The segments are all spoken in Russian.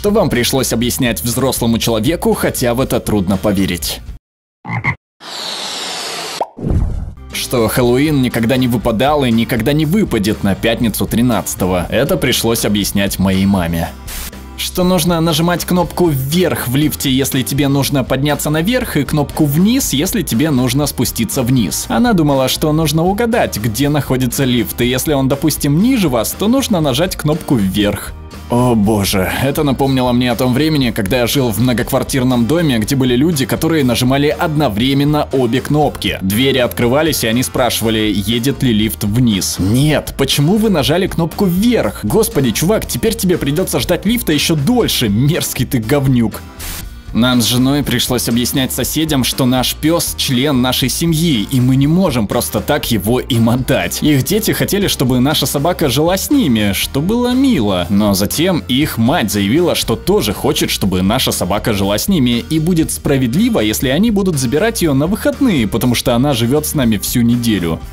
Что вам пришлось объяснять взрослому человеку, хотя в это трудно поверить? Что Хэллоуин никогда не выпадал и никогда не выпадет на пятницу 13-го. Это пришлось объяснять моей маме. Что нужно нажимать кнопку вверх в лифте, если тебе нужно подняться наверх, и кнопку вниз, если тебе нужно спуститься вниз. Она думала, что нужно угадать, где находится лифт, и если он, допустим, ниже вас, то нужно нажать кнопку вверх. О боже, это напомнило мне о том времени, когда я жил в многоквартирном доме, где были люди, которые нажимали одновременно обе кнопки. Двери открывались, и они спрашивали, едет ли лифт вниз. Нет, почему вы нажали кнопку вверх? Господи, чувак, теперь тебе придется ждать лифта еще дольше, мерзкий ты говнюк. Нам с женой пришлось объяснять соседям, что наш пес – член нашей семьи, и мы не можем просто так его им отдать. Их дети хотели, чтобы наша собака жила с ними, что было мило. Но затем их мать заявила, что тоже хочет, чтобы наша собака жила с ними, и будет справедливо, если они будут забирать ее на выходные, потому что она живет с нами всю неделю.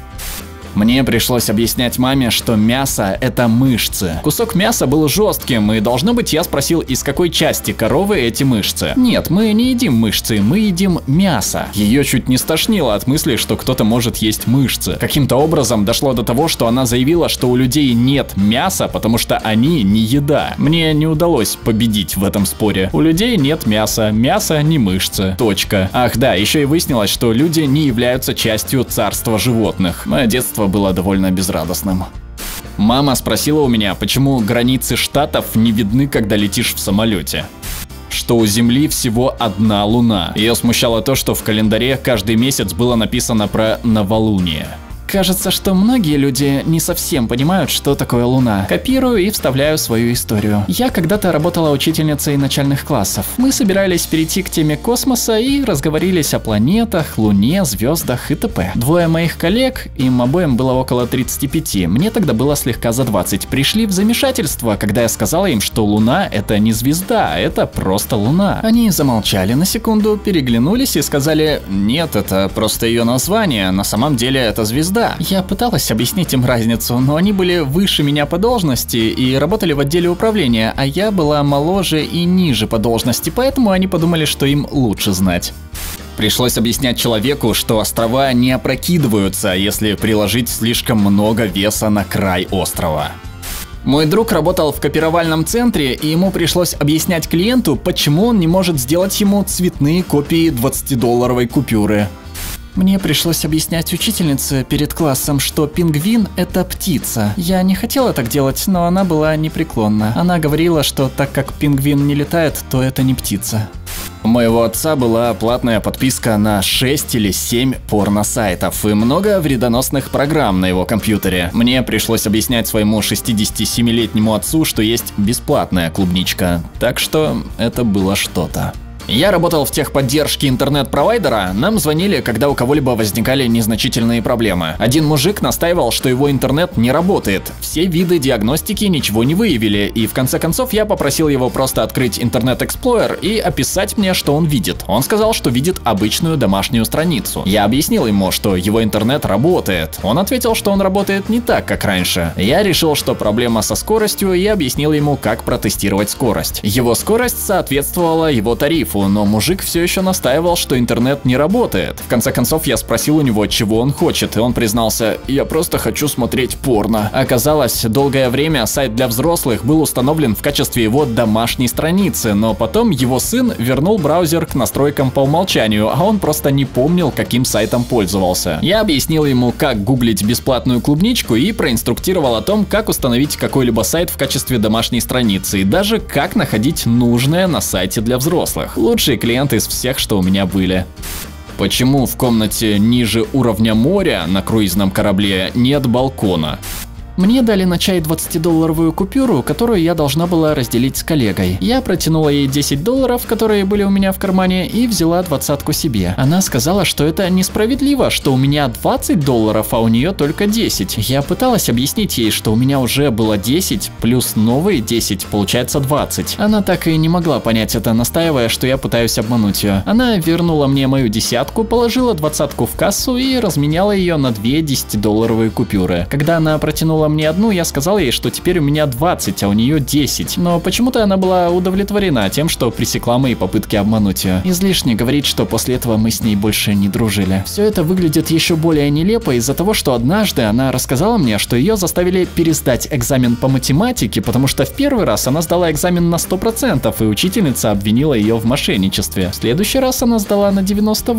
Мне пришлось объяснять маме, что мясо – это мышцы. Кусок мяса был жестким, и должно быть, я спросил, из какой части коровы эти мышцы. Нет, мы не едим мышцы, мы едим мясо. Ее чуть не стошнило от мысли, что кто-то может есть мышцы. Каким-то образом дошло до того, что она заявила, что у людей нет мяса, потому что они не еда. Мне не удалось победить в этом споре. У людей нет мяса, мясо не мышцы. Точка. Ах да, еще и выяснилось, что люди не являются частью царства животных. Мое детство было довольно безрадостным. Мама спросила у меня, почему границы штатов не видны, когда летишь в самолете. Что у Земли всего одна луна. Ее смущало то, что в календаре каждый месяц было написано про новолуние. Кажется, что многие люди не совсем понимают, что такое Луна. Копирую и вставляю свою историю. Я когда-то работала учительницей начальных классов. Мы собирались перейти к теме космоса и разговорились о планетах, Луне, звездах и т.п. Двое моих коллег, им обоим было около 35, мне тогда было слегка за 20, пришли в замешательство, когда я сказала им, что Луна – это не звезда, это просто Луна. Они замолчали на секунду, переглянулись и сказали: «Нет, это просто ее название, на самом деле это звезда». Я пыталась объяснить им разницу, но они были выше меня по должности и работали в отделе управления, а я была моложе и ниже по должности, поэтому они подумали, что им лучше знать. Пришлось объяснять человеку, что острова не опрокидываются, если приложить слишком много веса на край острова. Мой друг работал в копировальном центре, и ему пришлось объяснять клиенту, почему он не может сделать ему цветные копии 20-долларовой купюры. Мне пришлось объяснять учительнице перед классом, что пингвин – это птица. Я не хотела так делать, но она была непреклонна. Она говорила, что так как пингвин не летает, то это не птица. У моего отца была платная подписка на 6 или 7 порно-сайтов и много вредоносных программ на его компьютере. Мне пришлось объяснять своему 67-летнему отцу, что есть бесплатная клубничка. Так что это было что-то. Я работал в техподдержке интернет-провайдера, нам звонили, когда у кого-либо возникали незначительные проблемы. Один мужик настаивал, что его интернет не работает. Все виды диагностики ничего не выявили, и в конце концов я попросил его просто открыть Internet Explorer и описать мне, что он видит. Он сказал, что видит обычную домашнюю страницу. Я объяснил ему, что его интернет работает. Он ответил, что он работает не так, как раньше. Я решил, что проблема со скоростью, и объяснил ему, как протестировать скорость. Его скорость соответствовала его тарифу, но мужик все еще настаивал, что интернет не работает. В конце концов, я спросил у него, чего он хочет, и он признался: «Я просто хочу смотреть порно». Оказалось, долгое время сайт для взрослых был установлен в качестве его домашней страницы, но потом его сын вернул браузер к настройкам по умолчанию, а он просто не помнил, каким сайтом пользовался. Я объяснил ему, как гуглить бесплатную клубничку, и проинструктировал о том, как установить какой-либо сайт в качестве домашней страницы, и даже как находить нужное на сайте для взрослых. Лучшие клиенты из всех, что у меня были. Почему в комнате ниже уровня моря на круизном корабле нет балкона? Мне дали на чай 20-долларовую купюру, которую я должна была разделить с коллегой. Я протянула ей 10 долларов, которые были у меня в кармане, и взяла 20-ку себе. Она сказала, что это несправедливо, что у меня 20 долларов, а у нее только 10. Я пыталась объяснить ей, что у меня уже было 10, плюс новые 10, получается 20. Она так и не могла понять это, настаивая, что я пытаюсь обмануть ее. Она вернула мне мою десятку, положила 20-ку в кассу и разменяла ее на 2 10-долларовые купюры. Когда она протянула предложила мне одну, я сказал ей, что теперь у меня 20, а у нее 10. Но почему-то она была удовлетворена тем, что пресекла мои попытки обмануть ее. Излишне говорить, что после этого мы с ней больше не дружили. Все это выглядит еще более нелепо из-за того, что однажды она рассказала мне, что ее заставили пересдать экзамен по математике, потому что в первый раз она сдала экзамен на 100%, и учительница обвинила ее в мошенничестве. В следующий раз она сдала на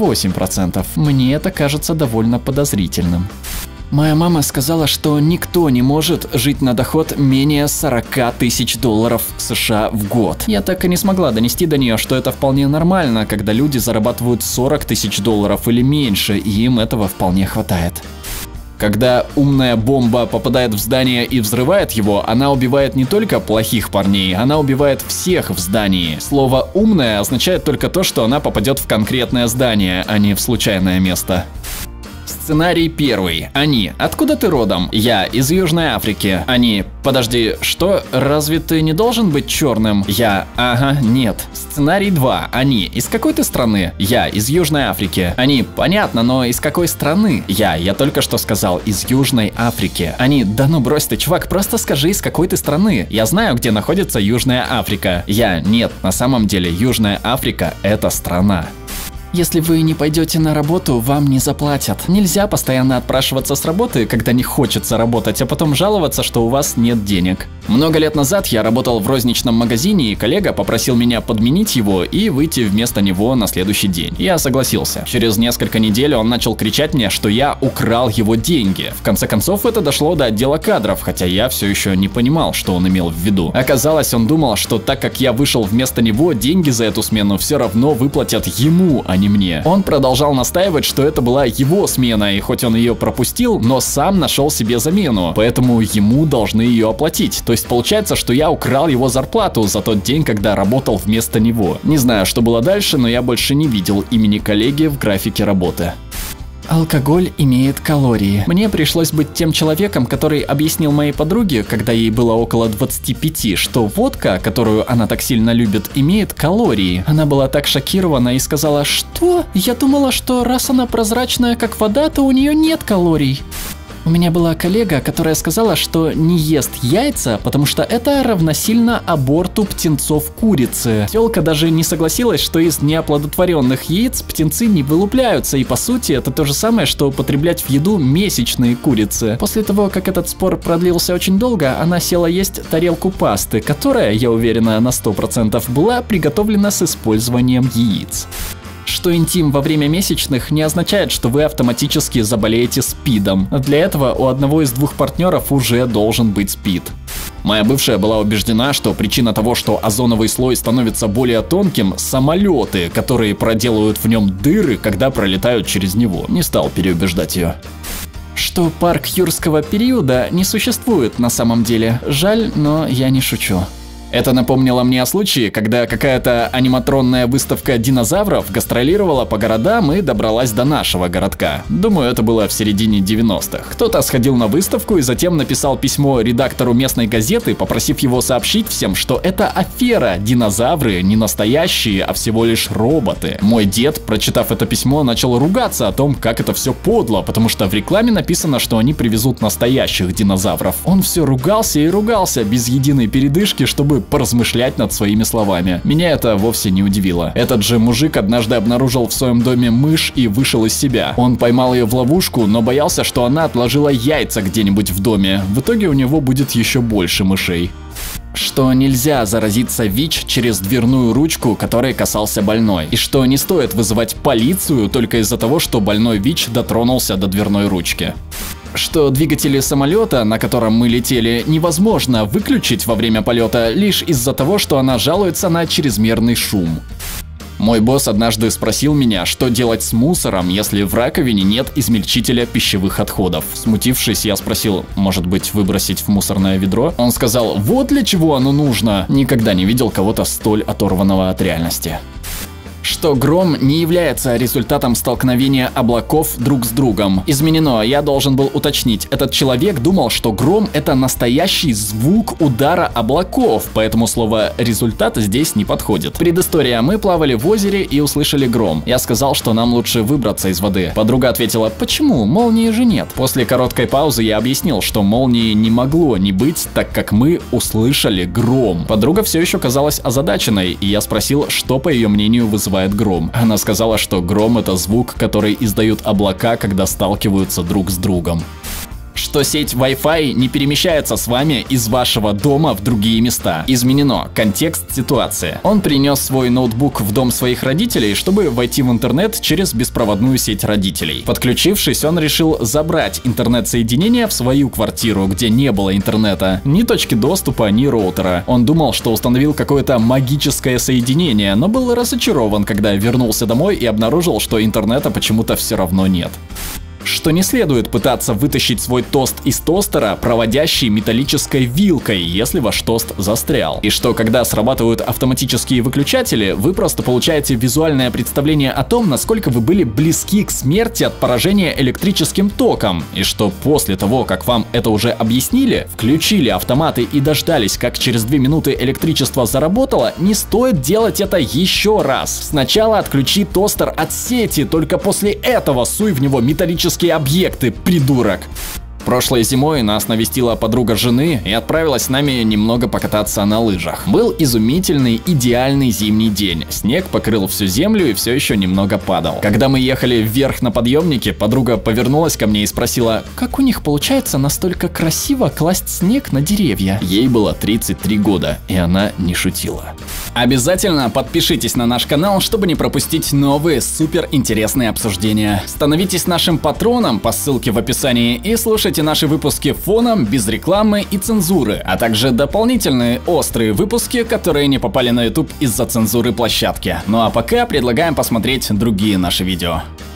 98%. Мне это кажется довольно подозрительным. Моя мама сказала, что никто не может жить на доход менее 40 тысяч долларов США в год. Я так и не смогла донести до нее, что это вполне нормально, когда люди зарабатывают 40 тысяч долларов или меньше, и им этого вполне хватает. Когда умная бомба попадает в здание и взрывает его, она убивает не только плохих парней, она убивает всех в здании. Слово «умная» означает только то, что она попадет в конкретное здание, а не в случайное место. Сценарий первый. Они. Откуда ты родом? Я. Из Южной Африки. Они. Подожди, что? Разве ты не должен быть черным? Я. Ага, нет. Сценарий 2. Они. Из какой ты страны? Я. Из Южной Африки. Они. Понятно, но из какой страны? Я только что сказал, из Южной Африки. Они. Да ну брось ты, чувак, просто скажи, из какой ты страны. Я знаю, где находится Южная Африка. Я. Нет, на самом деле Южная Африка – это страна. Если вы не пойдете на работу, вам не заплатят. Нельзя постоянно отпрашиваться с работы, когда не хочется работать, а потом жаловаться, что у вас нет денег. Много лет назад я работал в розничном магазине, и коллега попросил меня подменить его и выйти вместо него на следующий день. Я согласился. Через несколько недель он начал кричать мне, что я украл его деньги. В конце концов, это дошло до отдела кадров, хотя я все еще не понимал, что он имел в виду. Оказалось, он думал, что так как я вышел вместо него, деньги за эту смену все равно выплатят ему, а не мне. Он продолжал настаивать, что это была его смена, и хоть он ее пропустил, но сам нашел себе замену, поэтому ему должны ее оплатить. То есть получается, что я украл его зарплату за тот день, когда работал вместо него. Не знаю, что было дальше, но я больше не видел имени коллеги в графике работы. Алкоголь имеет калории. Мне пришлось быть тем человеком, который объяснил моей подруге, когда ей было около 25, что водка, которую она так сильно любит, имеет калории. Она была так шокирована и сказала: «Что? Я думала, что раз она прозрачная как вода, то у нее нет калорий». У меня была коллега, которая сказала, что не ест яйца, потому что это равносильно аборту птенцов курицы. Тёлка даже не согласилась, что из неоплодотворенных яиц птенцы не вылупляются, и по сути это то же самое, что употреблять в еду месячные курицы. После того, как этот спор продлился очень долго, она села есть тарелку пасты, которая, я уверена, на 100% была приготовлена с использованием яиц. Что интим во время месячных не означает, что вы автоматически заболеете СПИДом. Для этого у одного из двух партнеров уже должен быть СПИД. Моя бывшая была убеждена, что причина того, что озоновый слой становится более тонким, самолеты, которые проделывают в нем дыры, когда пролетают через него. Не стал переубеждать ее. Что парк юрского периода не существует на самом деле. Жаль, но я не шучу. Это напомнило мне о случае, когда какая-то аниматронная выставка динозавров гастролировала по городам и добралась до нашего городка. Думаю, это было в середине 90-х. Кто-то сходил на выставку и затем написал письмо редактору местной газеты, попросив его сообщить всем, что это афера, динозавры не настоящие, а всего лишь роботы. Мой дед, прочитав это письмо, начал ругаться о том, как это все подло, потому что в рекламе написано, что они привезут настоящих динозавров. Он все ругался и ругался без единой передышки, чтобы поразмышлять над своими словами. Меня это вовсе не удивило. Этот же мужик однажды обнаружил в своем доме мышь и вышел из себя. Он поймал ее в ловушку, но боялся, что она отложила яйца где-нибудь в доме. В итоге у него будет еще больше мышей. Что нельзя заразиться ВИЧ через дверную ручку, которой касался больной. И что не стоит вызывать полицию только из-за того, что больной ВИЧ дотронулся до дверной ручки. Что двигатели самолета, на котором мы летели, невозможно выключить во время полета лишь из-за того, что она жалуется на чрезмерный шум. Мой босс однажды спросил меня, что делать с мусором, если в раковине нет измельчителя пищевых отходов. Смутившись, я спросил: может быть, выбросить в мусорное ведро? Он сказал: вот для чего оно нужно. Никогда не видел кого-то столь оторванного от реальности. Что гром не является результатом столкновения облаков друг с другом. Изменено, я должен был уточнить. Этот человек думал, что гром — это настоящий звук удара облаков, поэтому слово «результат» здесь не подходит. Предыстория. Мы плавали в озере и услышали гром. Я сказал, что нам лучше выбраться из воды. Подруга ответила: «Почему? Молнии же нет». После короткой паузы я объяснил, что молнии не могло не быть, так как мы услышали гром. Подруга все еще казалась озадаченной, и я спросил, что, по ее мнению, вызывает гром. Она сказала, что гром — это звук, который издают облака, когда сталкиваются друг с другом. Что сеть Wi-Fi не перемещается с вами из вашего дома в другие места. Изменено. Контекст ситуации. Он принес свой ноутбук в дом своих родителей, чтобы войти в интернет через беспроводную сеть родителей. Подключившись, он решил забрать интернет-соединение в свою квартиру, где не было интернета. Ни точки доступа, ни роутера. Он думал, что установил какое-то магическое соединение, но был разочарован, когда вернулся домой и обнаружил, что интернета почему-то все равно нет. Что не следует пытаться вытащить свой тост из тостера, проводящей металлической вилкой, если ваш тост застрял. И что когда срабатывают автоматические выключатели, вы просто получаете визуальное представление о том, насколько вы были близки к смерти от поражения электрическим током. И что после того, как вам это уже объяснили, включили автоматы и дождались, как через 2 минуты электричество заработало, не стоит делать это еще раз. Сначала отключи тостер от сети, только после этого суй в него металлические объекты, придурок. Прошлой зимой нас навестила подруга жены и отправилась с нами немного покататься на лыжах. Был изумительный, идеальный зимний день. Снег покрыл всю землю и все еще немного падал. Когда мы ехали вверх на подъемнике, подруга повернулась ко мне и спросила: «Как у них получается настолько красиво класть снег на деревья?» Ей было 33 года, и она не шутила. Обязательно подпишитесь на наш канал, чтобы не пропустить новые супер интересные обсуждения. Становитесь нашим патроном по ссылке в описании и слушайте наши выпуски фоном, без рекламы и цензуры, а также дополнительные острые выпуски, которые не попали на YouTube из-за цензуры площадки. Ну а пока предлагаем посмотреть другие наши видео.